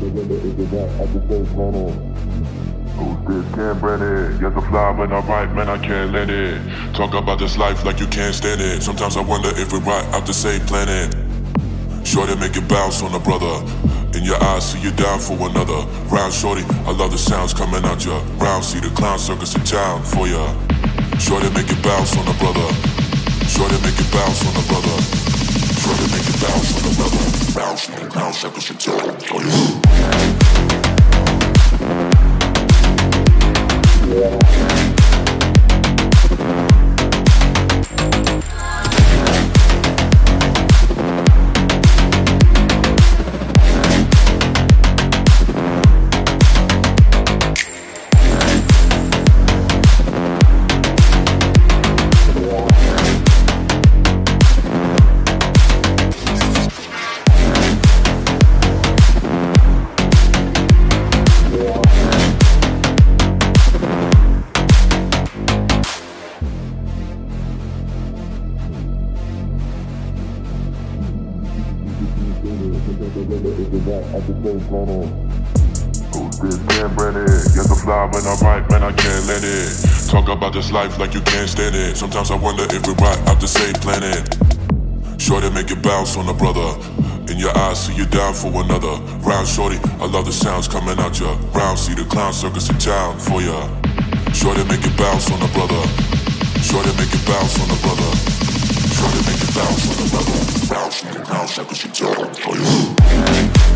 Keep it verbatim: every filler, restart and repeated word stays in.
Who's this? Can't brand it. Yes, I fly when I write, man, I can't let it. Talk about this life like you can't stand it. Sometimes I wonder if we're right out the same planet. Shorty, make it bounce on a brother. In your eyes, see you down for another round, shorty. I love the sounds coming out ya. Round, see the clown circus in town for ya. Shorty, make it bounce on a brother. Shorty, make it bounce on a brother. Shorty, make it bounce on a brother. Bounce, see the clown circus in town for ya. Who's this? Can't brand it. Yes, I fly when I write, man, I can't let it. Talk about this life like you can't stand it. Sometimes I wonder if we're right out the same planet. Shorty, make it bounce on a brother. In your eyes, see you down for another round, shorty. I love the sounds coming out ya. Round, see the clown circus in town for ya. Shorty, make it bounce on a brother. Shorty, make it bounce on a brother. Shorty, make it bounce on a brother. Bounce, see the clown circus in town for ya.